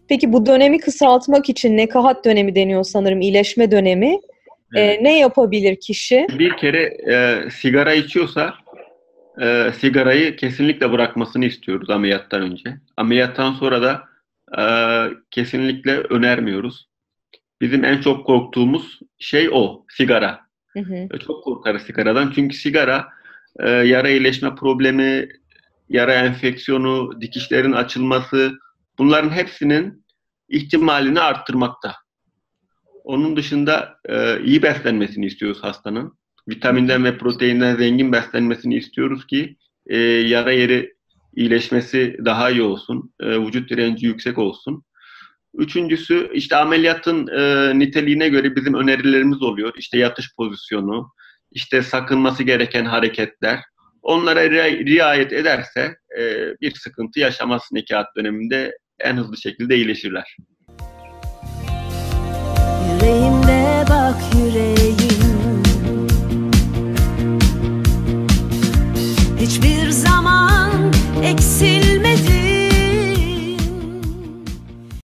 Peki bu dönemi kısaltmak için nekahat dönemi deniyor sanırım, iyileşme dönemi. Evet. Ne yapabilir kişi? Bir kere sigara içiyorsa sigarayı kesinlikle bırakmasını istiyoruz ameliyattan önce. Ameliyattan sonra da kesinlikle önermiyoruz. Bizim en çok korktuğumuz şey o, sigara. Hı hı. Çok korkarız sigaradan çünkü sigara yara iyileşme problemi, yara enfeksiyonu, dikişlerin açılması bunların hepsinin ihtimalini arttırmakta. Onun dışında iyi beslenmesini istiyoruz hastanın. Hı hı. Vitaminden ve proteinden zengin beslenmesini istiyoruz ki yara yeri iyileşmesi daha iyi olsun, vücut direnci yüksek olsun. Üçüncüsü işte ameliyatın niteliğine göre bizim önerilerimiz oluyor. İşte yatış pozisyonu, işte sakınması gereken hareketler. Onlara riayet ederse bir sıkıntı yaşamaz nekat döneminde en hızlı şekilde iyileşirler. Yüreğimde bak yüreğim.